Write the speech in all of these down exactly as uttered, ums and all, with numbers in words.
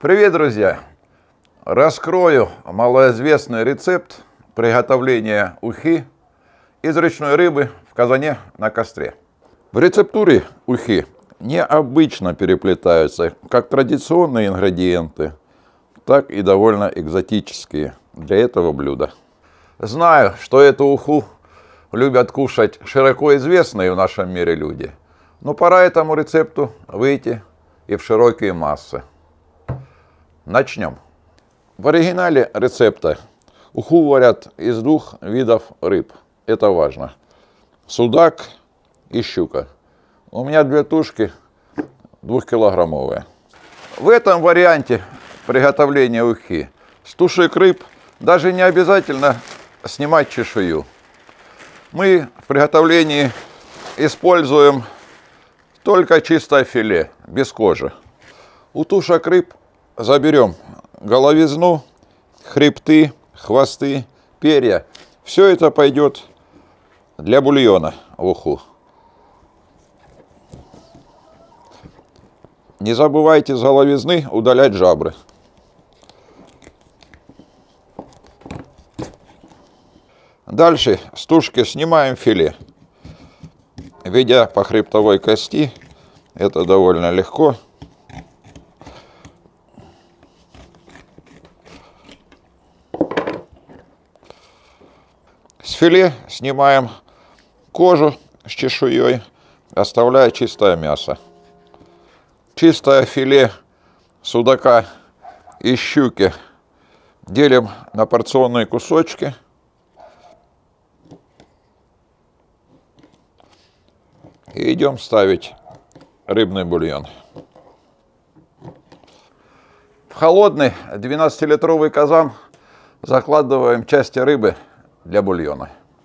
Привет, друзья! Раскрою малоизвестный рецепт приготовления ухи из речной рыбы в казане на костре. В рецептуре ухи необычно переплетаются как традиционные ингредиенты, так и довольно экзотические для этого блюда. Знаю, что эту уху любят кушать широко известные в нашем мире люди, но пора этому рецепту выйти и в широкие массы. Начнем. В оригинале рецепта уху варят из двух видов рыб. Это важно. Судак и щука. У меня две тушки двухкилограммовые. В этом варианте приготовления ухи с тушек рыб даже не обязательно снимать чешую. Мы в приготовлении используем только чистое филе, без кожи. У тушек рыб заберем головизну, хребты, хвосты, перья. Все это пойдет для бульона в уху. Не забывайте с головизны удалять жабры. Дальше с тушки снимаем филе. Ведя по хребтовой кости, это довольно легко. С филе снимаем кожу с чешуей, оставляя чистое мясо. Чистое филе судака и щуки делим на порционные кусочки. И идем ставить рыбный бульон. В холодный двенадцатилитровый казан закладываем части рыбы для бульона.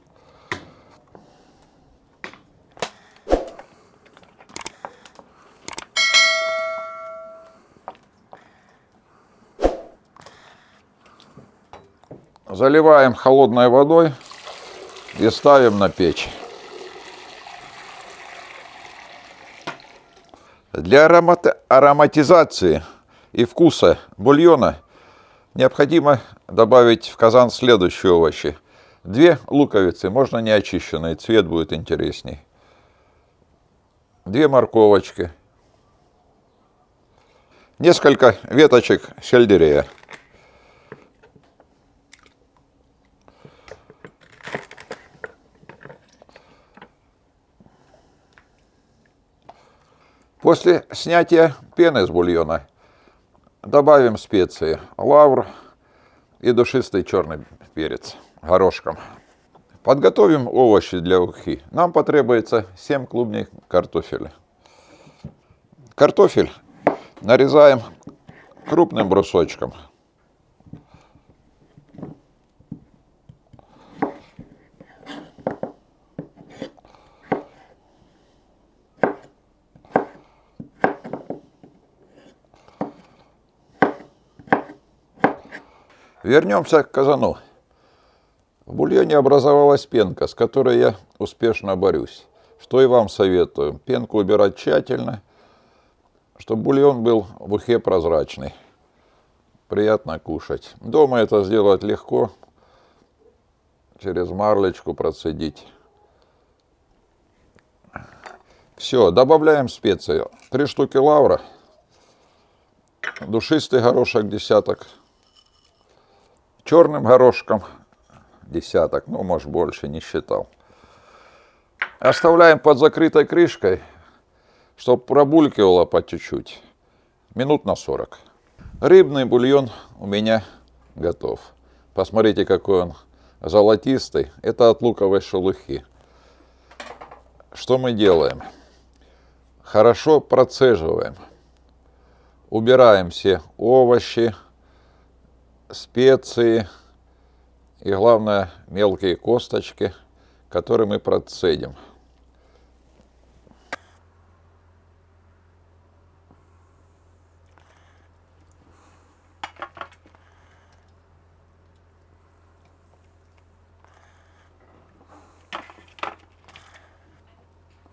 Заливаем холодной водой и ставим на печь. Для ароматизации и вкуса бульона необходимо добавить в казан следующие овощи. Две луковицы, можно не очищенные, цвет будет интересней. Две морковочки. Несколько веточек сельдерея. После снятия пены с бульона добавим специи: лавр и душистый черный перец горошком. Подготовим овощи для ухи. Нам потребуется семь клубней картофеля. Картофель нарезаем крупным брусочком. Вернемся к казану. В бульоне образовалась пенка, с которой я успешно борюсь. Что и вам советую. Пенку убирать тщательно, чтобы бульон был в ухе прозрачный. Приятно кушать. Дома это сделать легко. Через марлечку процедить. Все, добавляем специи. Три штуки лавра. Душистый горошек десяток. Черным горошком десяток, ну, может, больше, не считал. Оставляем под закрытой крышкой, чтобы пробулькивало по чуть-чуть, минут на сорок. Рыбный бульон у меня готов. Посмотрите, какой он золотистый. Это от луковой шелухи. Что мы делаем? Хорошо процеживаем. Убираем все овощи, специи и, главное, мелкие косточки, которые мы процедим.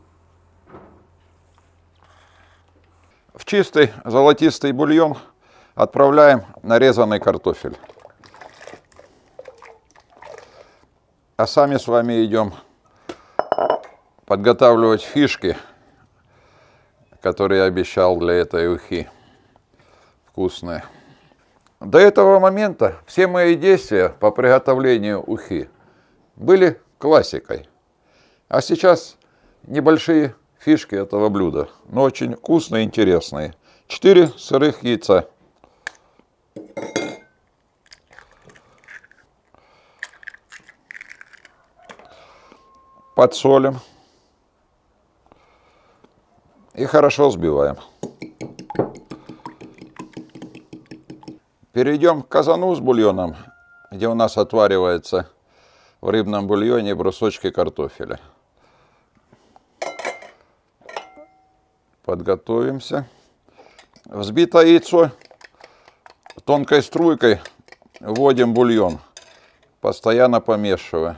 В чистый золотистый бульон отправляем нарезанный картофель. А сами с вами идем подготавливать фишки, которые я обещал для этой ухи. Вкусные. До этого момента все мои действия по приготовлению ухи были классикой. А сейчас небольшие фишки этого блюда, но очень вкусные и интересные. Четыре сырых яйца. Подсолим. И хорошо взбиваем. Перейдем к казану с бульоном, где у нас отваривается в рыбном бульоне брусочки картофеля. Подготовимся. Взбитое яйцо тонкой струйкой вводим в бульон, постоянно помешивая.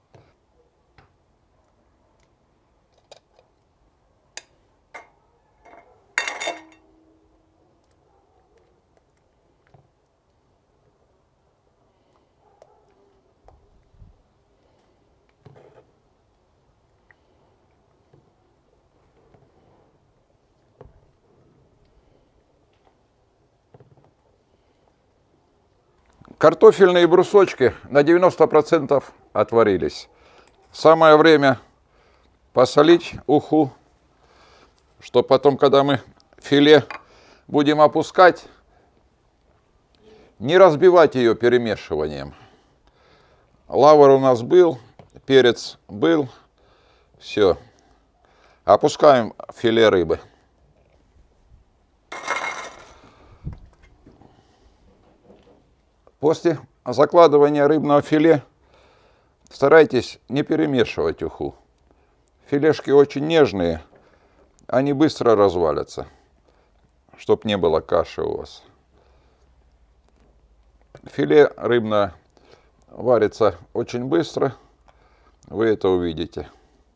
Картофельные брусочки на девяносто процентов отварились. Самое время посолить уху, чтобы потом, когда мы филе будем опускать, не разбивать ее перемешиванием. Лавр у нас был, перец был, все. Опускаем филе рыбы. После закладывания рыбного филе старайтесь не перемешивать уху. Филешки очень нежные, они быстро развалятся, чтоб не было каши у вас. Филе рыбное варится очень быстро, вы это увидите.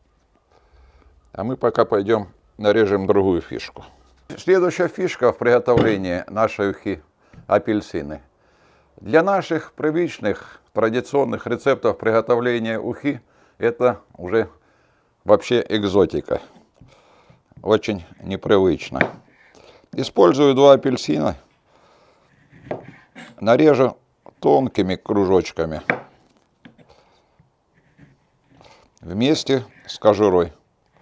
А мы пока пойдем нарежем другую фишку. Следующая фишка в приготовлении нашей ухи – апельсины. Для наших привычных традиционных рецептов приготовления ухи это уже вообще экзотика. Очень непривычно. Использую два апельсина. Нарежу тонкими кружочками вместе с кожурой.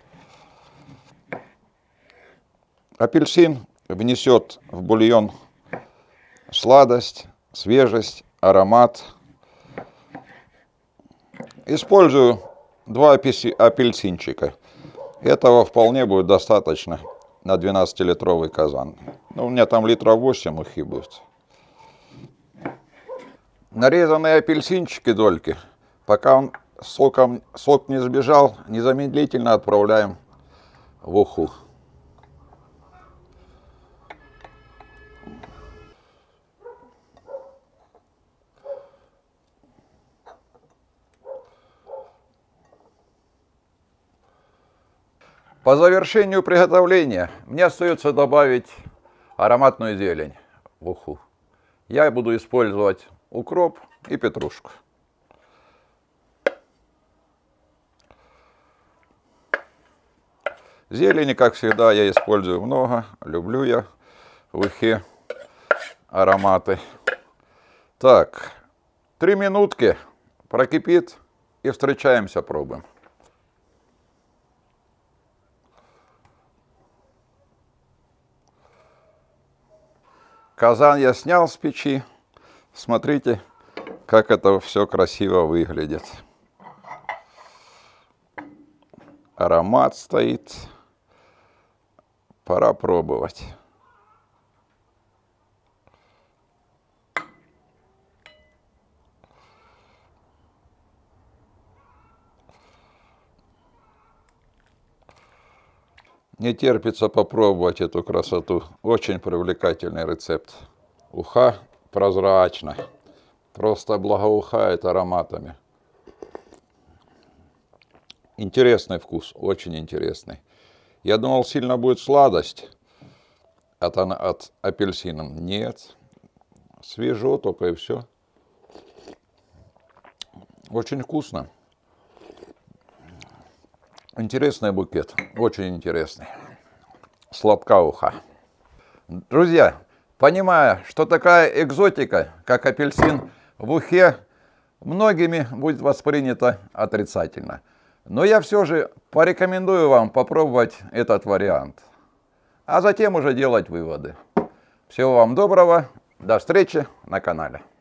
Апельсин внесет в бульон сладость, свежесть, аромат. Использую два апельсинчика. Этого вполне будет достаточно на двенадцатилитровый казан. Ну, у меня там литров восемь ухи будет. Нарезанные апельсинчики дольки, пока он соком, сок не сбежал, незамедлительно отправляем в уху. По завершению приготовления мне остается добавить ароматную зелень в уху. Я буду использовать укроп и петрушку. Зелени, как всегда, я использую много. Люблю я в ухе ароматы. Так, три минутки прокипит и встречаемся, пробуем. Казан я снял с печи. Смотрите, как это все красиво выглядит. Аромат стоит. Пора пробовать. Не терпится попробовать эту красоту. Очень привлекательный рецепт. Уха прозрачна. Просто благоухает ароматами. Интересный вкус, очень интересный. Я думал, сильно будет сладость от, от апельсина. Нет, Свежо только и все. Очень вкусно. Интересный букет. Очень интересный. Сладка уха. Друзья, понимая, что такая экзотика, как апельсин в ухе, многими будет воспринято отрицательно. Но я все же порекомендую вам попробовать этот вариант. А затем уже делать выводы. Всего вам доброго. До встречи на канале.